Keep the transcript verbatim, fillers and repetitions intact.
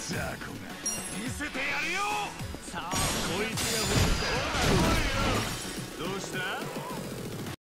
雑魚が見せてやるよ。さあこいつが